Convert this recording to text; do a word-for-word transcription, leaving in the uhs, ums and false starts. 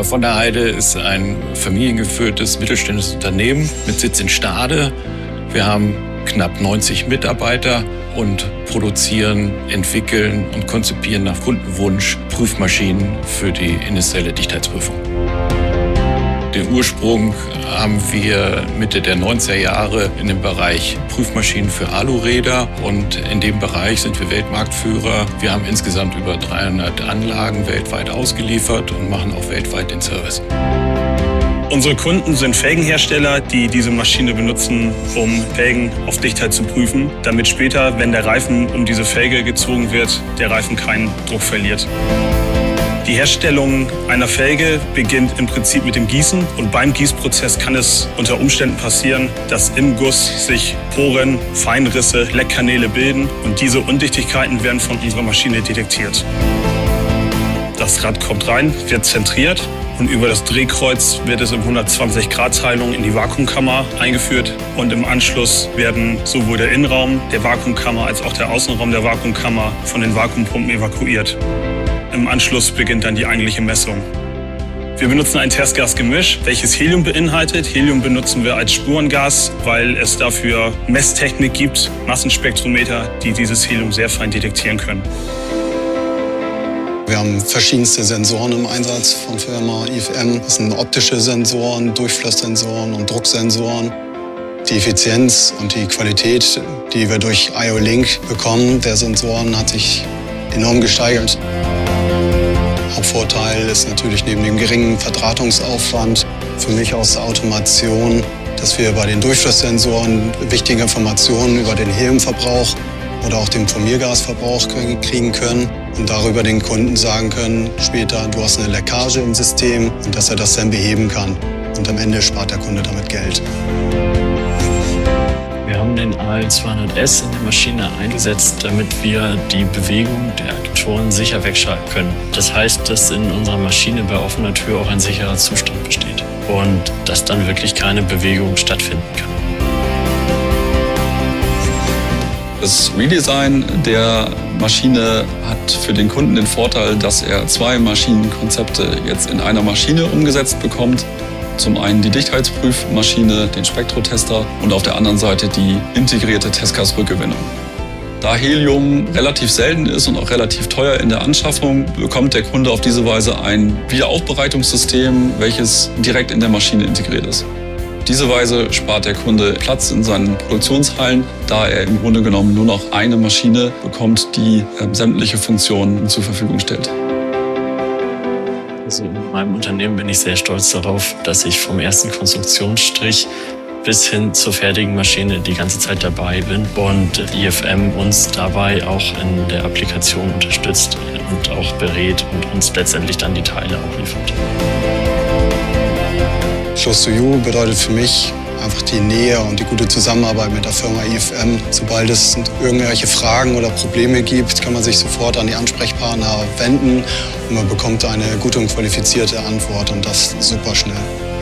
Firma von der Heyde ist ein familiengeführtes mittelständisches Unternehmen mit Sitz in Stade. Wir haben knapp neunzig Mitarbeiter und produzieren, entwickeln und konzipieren nach Kundenwunsch Prüfmaschinen für die industrielle Dichtheitsprüfung. Den Ursprung haben wir Mitte der neunziger Jahre in dem Bereich Prüfmaschinen für Aluräder und in dem Bereich sind wir Weltmarktführer. Wir haben insgesamt über dreihundert Anlagen weltweit ausgeliefert und machen auch weltweit den Service. Unsere Kunden sind Felgenhersteller, die diese Maschine benutzen, um Felgen auf Dichtheit zu prüfen, damit später, wenn der Reifen um diese Felge gezogen wird, der Reifen keinen Druck verliert. Die Herstellung einer Felge beginnt im Prinzip mit dem Gießen und beim Gießprozess kann es unter Umständen passieren, dass im Guss sich Poren, Feinrisse, Leckkanäle bilden und diese Undichtigkeiten werden von unserer Maschine detektiert. Das Rad kommt rein, wird zentriert und über das Drehkreuz wird es in hundertzwanzig Grad Teilung in die Vakuumkammer eingeführt und im Anschluss werden sowohl der Innenraum der Vakuumkammer als auch der Außenraum der Vakuumkammer von den Vakuumpumpen evakuiert. Im Anschluss beginnt dann die eigentliche Messung. Wir benutzen ein Testgasgemisch, welches Helium beinhaltet. Helium benutzen wir als Spurengas, weil es dafür Messtechnik gibt, Massenspektrometer, die dieses Helium sehr fein detektieren können. Wir haben verschiedenste Sensoren im Einsatz von Firma I F M. Das sind optische Sensoren, Durchflusssensoren und Drucksensoren. Die Effizienz und die Qualität, die wir durch I O-Link bekommen, der Sensoren, hat sich enorm gesteigert. Hauptvorteil ist natürlich neben dem geringen Verdrahtungsaufwand für mich aus der Automation, dass wir bei den Durchflusssensoren wichtige Informationen über den Heliumverbrauch oder auch den Formiergasverbrauch kriegen können und darüber den Kunden sagen können, später, du hast eine Leckage im System und dass er das dann beheben kann. Und am Ende spart der Kunde damit Geld. Wir haben den A L zweihundert S in der Maschine eingesetzt, damit wir die Bewegung der Aktoren sicher wegschalten können. Das heißt, dass in unserer Maschine bei offener Tür auch ein sicherer Zustand besteht und dass dann wirklich keine Bewegung stattfinden kann. Das Redesign der Maschine hat für den Kunden den Vorteil, dass er zwei Maschinenkonzepte jetzt in einer Maschine umgesetzt bekommt. Zum einen die Dichtheitsprüfmaschine, den Spektrotester und auf der anderen Seite die integrierte Testgasrückgewinnung. Da Helium relativ selten ist und auch relativ teuer in der Anschaffung, bekommt der Kunde auf diese Weise ein Wiederaufbereitungssystem, welches direkt in der Maschine integriert ist. Auf diese Weise spart der Kunde Platz in seinen Produktionshallen, da er im Grunde genommen nur noch eine Maschine bekommt, die äh, sämtliche Funktionen zur Verfügung stellt. Also in meinem Unternehmen bin ich sehr stolz darauf, dass ich vom ersten Konstruktionsstrich bis hin zur fertigen Maschine die ganze Zeit dabei bin und I F M uns dabei auch in der Applikation unterstützt und auch berät und uns letztendlich dann die Teile auch liefert. Close to You bedeutet für mich einfach die Nähe und die gute Zusammenarbeit mit der Firma I F M. Sobald es irgendwelche Fragen oder Probleme gibt, kann man sich sofort an die Ansprechpartner wenden und man bekommt eine gute und qualifizierte Antwort und das super schnell.